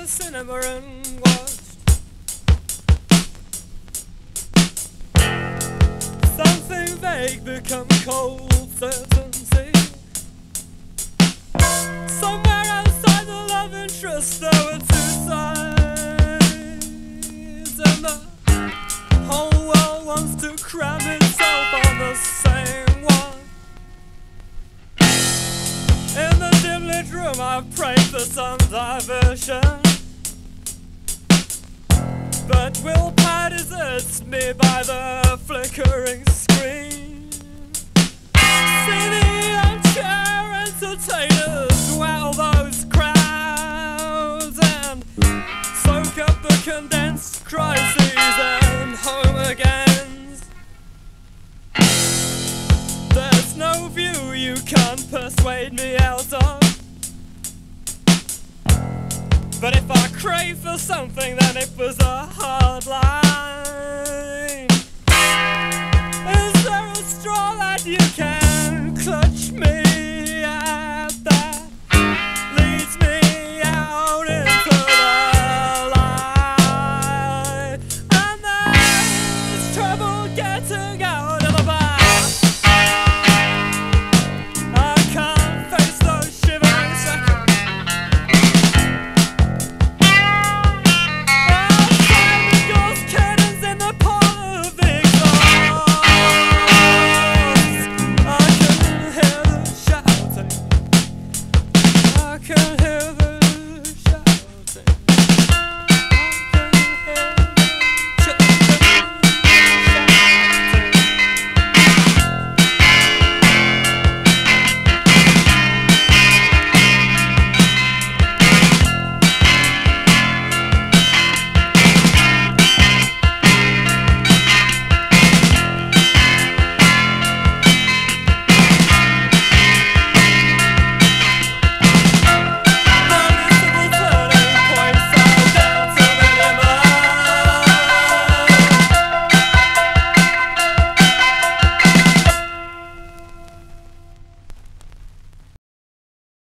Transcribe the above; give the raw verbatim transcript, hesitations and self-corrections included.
the cinema and watched something vague become cold certainty. Somewhere outside the love interest there were two sides, and the whole world wants to cram itself on the same one. In the dim lit room I prayed for some diversion, but willpower deserts me by the flickering screen. See the armchair entertainers wow those crowds and soak up the condensed crises and home agains. There's no view you can't persuade me out of, but if I crave for something then it was a hard line. Is there a straw that you can